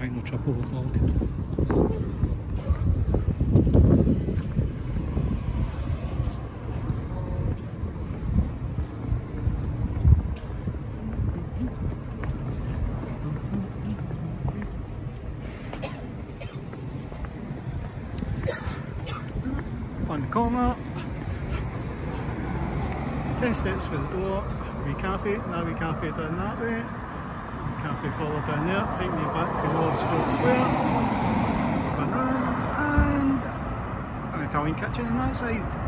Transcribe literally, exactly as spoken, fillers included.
final triple log. On the corner, ten steps for the door, wee cafe, that wee cafe down that way, cafe follow down there, take me back towards George Square, spin round, and an Italian kitchen on that side.